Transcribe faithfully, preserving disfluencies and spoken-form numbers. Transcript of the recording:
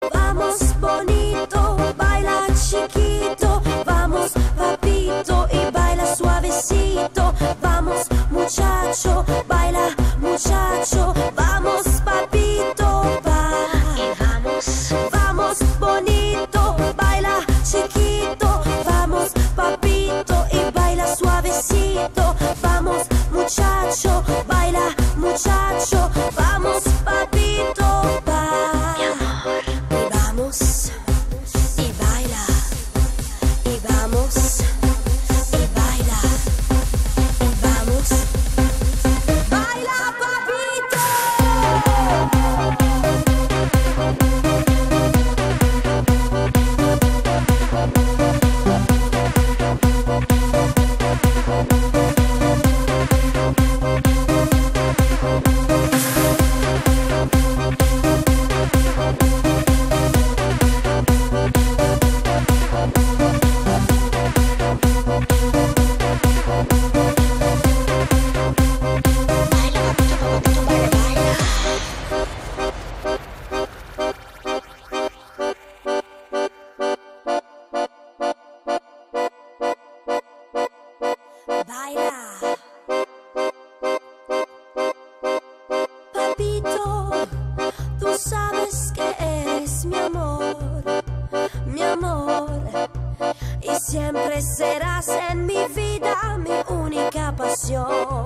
Vamos bonito, baila chiquito, vamos papito y baila suavecito. Vamos muchacho, baila muchacho, vamos papito, va. Y vamos, vamos bonito, baila chiquito, vamos papito y baila suavecito. Vamos muchacho, baila muchacho, vamos papito, va. Y vamos y baila, y vamos y baila, y vamos, baila papito. Baila, papito, tú sabes que eres mi amor, mi amor, y siempre serás en mi vida mi única pasión.